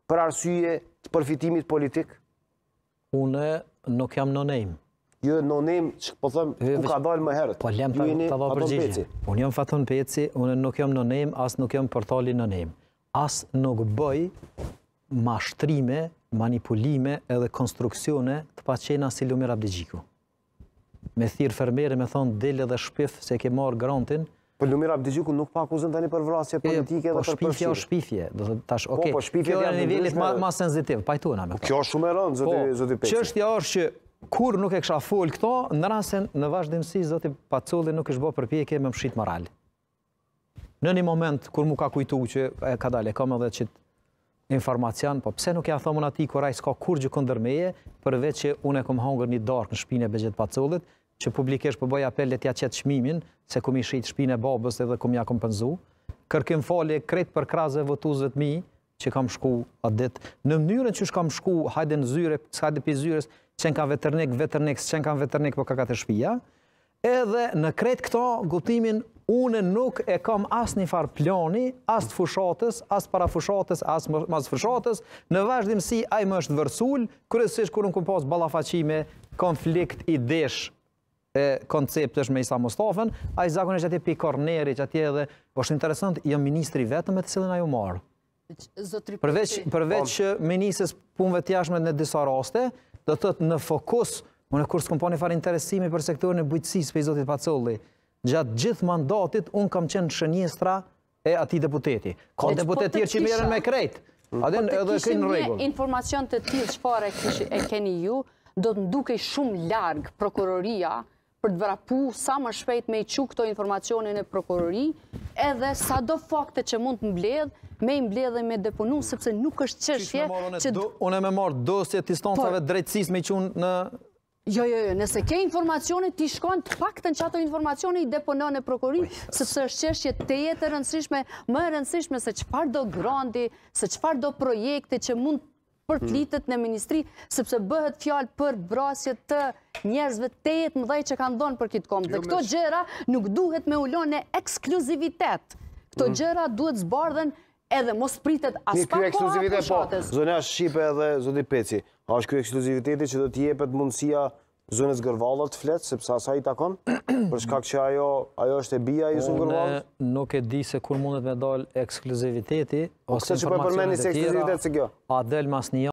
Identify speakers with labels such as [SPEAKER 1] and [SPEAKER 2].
[SPEAKER 1] për arsye të përfitimit politik?
[SPEAKER 2] Unë nuk jam no-name.
[SPEAKER 1] Jo no-name, që po thëmë, ku ka dalë më herët.
[SPEAKER 2] Po lem të dha përgjigje. Unë jam Faton Peci, unë nuk jam no-name, as nuk jam portali no-name. As nuk bëj mashtrime, manipulime edhe konstruksione të paqena si Lumir Abdigjiku. Me thirë fermere, me thonë dele dhe shpif se ke marë grantin.
[SPEAKER 1] Po Lumir Abdigjiku nuk pa akuzën tani për vrasje politike dhe për përfshirje.
[SPEAKER 2] Po shpifja o shpifje.
[SPEAKER 1] Po shpifje
[SPEAKER 2] kjo e nivellit ma sensitiv, pajtuna me
[SPEAKER 1] këto. Kjo është shumë e rëndë, zoti Peci.
[SPEAKER 2] Çështja është që kur nuk e kisha fol këto, në rasen në vazhdimsi zoti Pacolli nuk është bë përpjekje me mshit moral. Në një moment kur mu ka kujtu që e ka dalë, kam edhe që informacion, po pse nuk ja thomun atij kur ai s'ka kur gjë kundër meje, përveç që unë e kam hangër një darkë në shtëpinë e Bexhet Pacollit, që publikisht po bëj apel le t'ja qet çmimin, se kum i shit shtëpinë e babës edhe kum ja kompenzu. Kërkim falje krejt për krahasve votuesve të mi, që kam shku atë ditë. Në mënyrën që kam shku, hajde në zyre, hajde pi zyres, çen ka veternik, çen ka veternik, po ka katë shtëpia. Edhe në krejt këto gutimin unë nuk e kam as një farë plani, as të fushatës, as para fushatës, as mas fushatës, në vazhdimsi ai më është vërsul, kryesisht kur unë kam pas ballafaqime, konflikt idesh e konceptesh me Isa Mustafën, ai zakonisht atje pi korneri, që atje edhe është interesant, jam ministri vetëm me të cilën ajo marr. Përveç ministres punëve të jashtme në disa raste, do të thotë në fokus, unë kur s'kam pa një farë interesimi për sektorin e bujqësisë për zotit Pacolli. Gjatë gjithë mandatit, unë kam qenë shënjestra e atij deputeti. Ka deputet tjerë që merren me krejt. Adin edhe kënë në rregull.
[SPEAKER 3] Informacion të tillë çfarë e keni ju, do të ndukej shumë larg prokuroria për të vrapu sa më shpejt me i çu këto informacione në prokurori, edhe sado fakte që mund të mbledh, me i mbledh dhe me deponu, sepse nuk është çështje që
[SPEAKER 2] unë më marr dosje të instancave drejtësisë me çun në
[SPEAKER 3] Jo, nëse ke informacione, ti shkon të paktën që ato informacione i deponon në prokurim, sepse është çështje të jetë e rëndësishme, më e rëndësishme se çfarë do granti, se çfarë do projekte që mund përtlitet në ministri, sepse bëhet fjalë për vrasje të njerëzve të jetë mëdhej që kanë dhënë për këtë kom. Dhe këto gjëra nuk duhet me ulon në ekskluzivitet. Këto gjëra duhet zbardhen edhe mos pritet as pak po fushatës.
[SPEAKER 1] Zonja Shqipe edhe zoti Peci, a është ky ekskluziviteti që do t'i jepet mundësia zonës Gërvallat të flet, sepse asaj i takon? Për shkak që ajo është e bija e zonë Gërvallat?
[SPEAKER 2] Unë nuk e di se kur mundet me dal ekskluziviteti,
[SPEAKER 1] ose që po përmendni se ekskluzivitet se kjo.
[SPEAKER 2] A del mas një